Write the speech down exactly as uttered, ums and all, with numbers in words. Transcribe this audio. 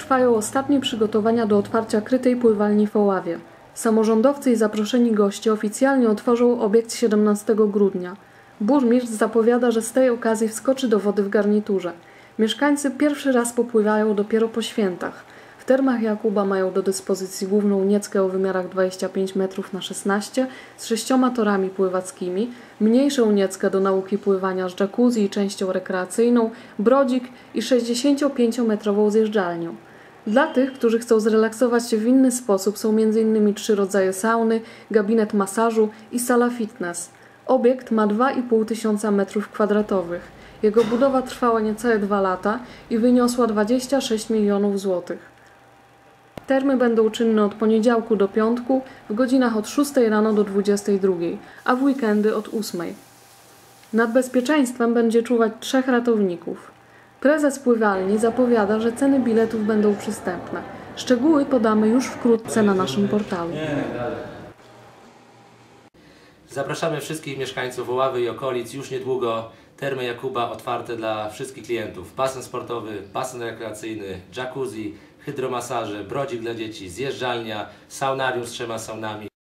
trwają ostatnie przygotowania do otwarcia krytej pływalni w Oławie. Samorządowcy i zaproszeni goście oficjalnie otworzą obiekt siedemnastego grudnia. Burmistrz zapowiada, że z tej okazji wskoczy do wody w garniturze. Mieszkańcy pierwszy raz popływają dopiero po świętach. W termach Jakuba mają do dyspozycji główną nieckę o wymiarach dwadzieścia pięć metrów na szesnaście z sześcioma torami pływackimi, mniejszą nieckę do nauki pływania z jacuzzi i częścią rekreacyjną, brodzik i sześćdziesięciopięciometrową zjeżdżalnią. Dla tych, którzy chcą zrelaksować się w inny sposób, są między innymi trzy rodzaje sauny, gabinet masażu i sala fitness. Obiekt ma dwa i pół tysiąca metrów kwadratowych. Jego budowa trwała niecałe dwa lata i wyniosła dwadzieścia sześć milionów złotych. Termy będą czynne od poniedziałku do piątku w godzinach od szóstej rano do dwudziestej drugiej, a w weekendy od ósmej. Nad bezpieczeństwem będzie czuwać trzech ratowników. Prezes pływalni zapowiada, że ceny biletów będą przystępne. Szczegóły podamy już wkrótce na naszym portalu. Zapraszamy wszystkich mieszkańców Oławy i okolic. Już niedługo termy Jakuba otwarte dla wszystkich klientów. Basen sportowy, basen rekreacyjny, jacuzzi, hydromasaże, brodzik dla dzieci, zjeżdżalnia, saunarium z trzema saunami.